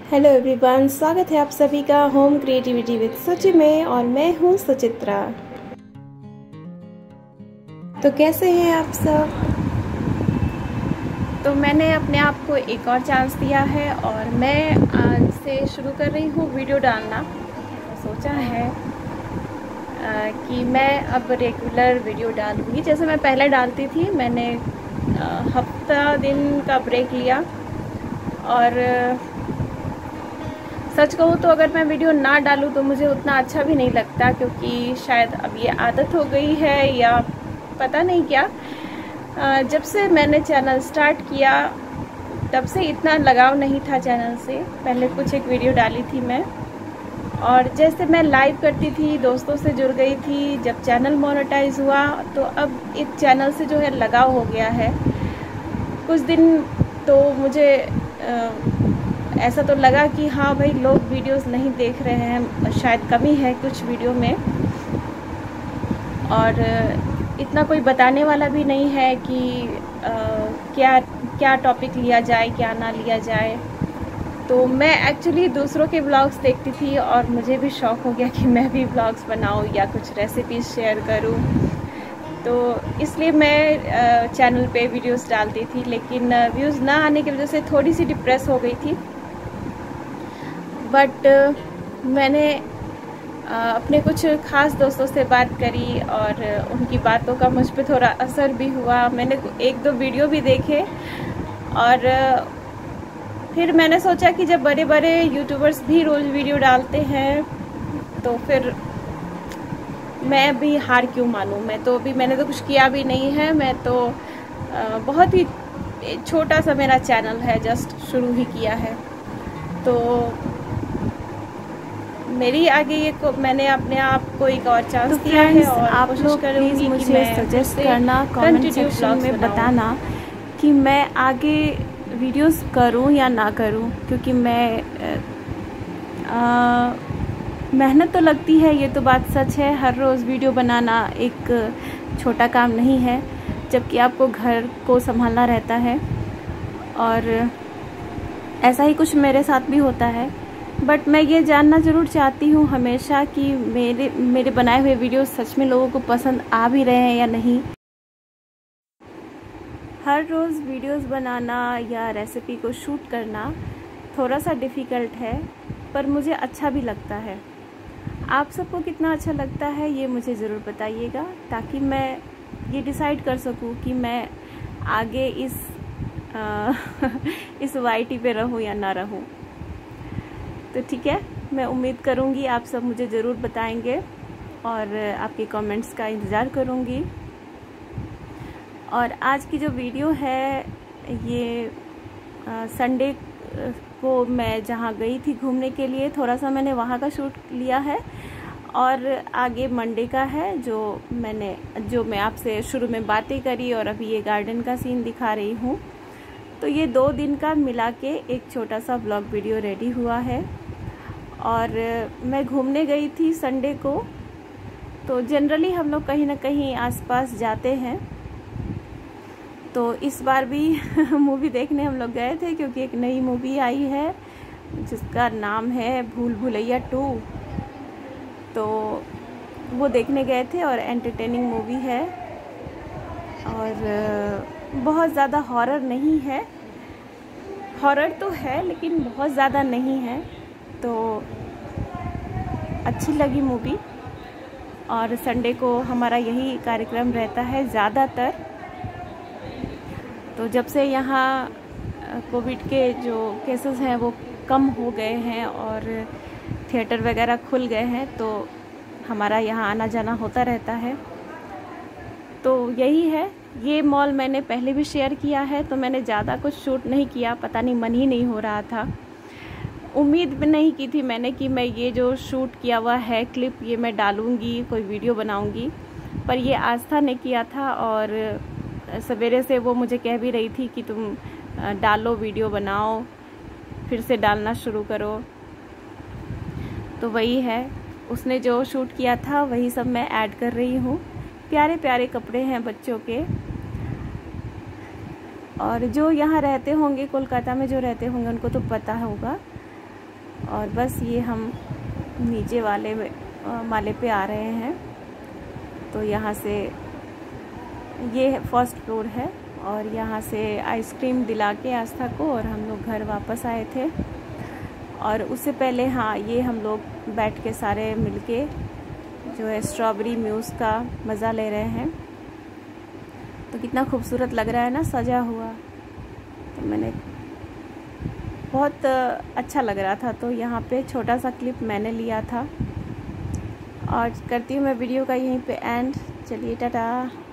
Hello everyone, स्वागत है आप सभी का होम क्रिएटिविटी विद सुचि में। और मैं हूँ सुचित्रा। तो कैसे हैं आप सब? तो मैंने अपने आप को एक और चांस दिया है और मैं आज से शुरू कर रही हूँ वीडियो डालना। सोचा है कि मैं अब रेगुलर वीडियो डालूँगी। जैसे मैं पहले डालती थी, मैंने हफ्ता दिन का ब्रेक लिया और सच कहूँ तो अगर मैं वीडियो ना डालूँ तो मुझे उतना अच्छा भी नहीं लगता, क्योंकि शायद अब ये आदत हो गई है या पता नहीं क्या। जब से मैंने चैनल स्टार्ट किया तब से इतना लगाव नहीं था चैनल से। पहले कुछ एक वीडियो डाली थी मैं, और जैसे मैं लाइव करती थी, दोस्तों से जुड़ गई थी। जब चैनल मोनेटाइज हुआ तो अब इस चैनल से जो है लगाव हो गया है। कुछ दिन तो मुझे ऐसा तो लगा कि हाँ भाई, लोग वीडियोस नहीं देख रहे हैं, शायद कमी है कुछ वीडियो में, और इतना कोई बताने वाला भी नहीं है कि क्या क्या टॉपिक लिया जाए, क्या ना लिया जाए। तो मैं एक्चुअली दूसरों के व्लॉग्स देखती थी और मुझे भी शौक़ हो गया कि मैं भी व्लॉग्स बनाऊँ या कुछ रेसिपीज शेयर करूँ। तो इसलिए मैं चैनल पे वीडियोस डालती थी, लेकिन व्यूज़ ना आने की वजह से थोड़ी सी डिप्रेस हो गई थी। बट मैंने अपने कुछ ख़ास दोस्तों से बात करी और उनकी बातों का मुझ पे थोड़ा असर भी हुआ। मैंने एक दो वीडियो भी देखे और फिर मैंने सोचा कि जब बड़े बड़े यूट्यूबर्स भी रोज़ वीडियो डालते हैं तो फिर मैं भी हार क्यों मानूं। मैंने तो कुछ किया भी नहीं है। मैं तो बहुत ही छोटा सा मेरा चैनल है, जस्ट शुरू ही किया है। तो मेरी आगे मैंने अपने आप को एक और चांस दिया है और आप कोशिश करूँगी मुझे मैं सजेस्ट करना, कमेंट सेक्शन में बताना कि मैं आगे वीडियोस करूं या ना करूं, क्योंकि मैं मेहनत तो लगती है, ये तो बात सच है। हर रोज़ वीडियो बनाना एक छोटा काम नहीं है, जबकि आपको घर को संभालना रहता है। और ऐसा ही कुछ मेरे साथ भी होता है। बट मैं ये जानना ज़रूर चाहती हूँ हमेशा कि मेरे बनाए हुए वीडियो सच में लोगों को पसंद आ भी रहे हैं या नहीं। हर रोज़ वीडियोस बनाना या रेसिपी को शूट करना थोड़ा सा डिफ़िकल्ट है, पर मुझे अच्छा भी लगता है। आप सबको कितना अच्छा लगता है ये मुझे ज़रूर बताइएगा, ताकि मैं ये डिसाइड कर सकूँ कि मैं आगे इस वाईटी पे रहूँ या ना रहूँ। तो ठीक है, मैं उम्मीद करूँगी आप सब मुझे ज़रूर बताएंगे और आपके कमेंट्स का इंतज़ार करूँगी। और आज की जो वीडियो है ये संडे को मैं जहाँ गई थी घूमने के लिए, थोड़ा सा मैंने वहाँ का शूट लिया है। और आगे मंडे का है जो मैं आपसे शुरू में बातें करी, और अभी ये गार्डन का सीन दिखा रही हूँ। तो ये 2 दिन का मिला के एक छोटा सा ब्लॉग वीडियो रेडी हुआ है। और मैं घूमने गई थी संडे को। तो जनरली हम लोग कहीं ना कहीं आसपास जाते हैं। तो इस बार भी मूवी देखने हम लोग गए थे, क्योंकि एक नई मूवी आई है जिसका नाम है भूल भुलैया 2। तो वो देखने गए थे और एंटरटेनिंग मूवी है, और बहुत ज़्यादा हॉरर नहीं है। हॉरर तो है लेकिन बहुत ज़्यादा नहीं है, तो अच्छी लगी मूवी। और संडे को हमारा यही कार्यक्रम रहता है ज़्यादातर। तो जब से यहाँ कोविड के जो केसेस हैं वो कम हो गए हैं और थिएटर वगैरह खुल गए हैं, तो हमारा यहाँ आना जाना होता रहता है। तो यही है। ये मॉल मैंने पहले भी शेयर किया है, तो मैंने ज़्यादा कुछ शूट नहीं किया, पता नहीं मन ही नहीं हो रहा था। उम्मीद भी नहीं की थी मैंने कि मैं ये जो शूट किया हुआ है क्लिप ये मैं डालूँगी, कोई वीडियो बनाऊँगी। पर ये आस्था ने किया था, और सवेरे से वो मुझे कह भी रही थी कि तुम डालो, वीडियो बनाओ, फिर से डालना शुरू करो। तो वही है, उसने जो शूट किया था वही सब मैं ऐड कर रही हूँ। प्यारे प्यारे कपड़े हैं बच्चों के। और जो यहाँ रहते होंगे, कोलकाता में जो रहते होंगे, उनको तो पता होगा। और बस ये हम नीचे वाले माले पे आ रहे हैं। तो यहाँ से ये फर्स्ट फ्लोर है और यहाँ से आइसक्रीम दिला के आस्था को और हम लोग घर वापस आए थे। और उससे पहले हाँ, ये हम लोग बैठ के सारे मिलके जो है स्ट्रॉबेरी म्यूज़ का मज़ा ले रहे हैं। तो कितना खूबसूरत लग रहा है ना सजा हुआ। तो मैंने बहुत अच्छा लग रहा था, तो यहाँ पे छोटा सा क्लिप मैंने लिया था। और करती हूँ मैं वीडियो का यहीं पे एंड। चलिए टाटा।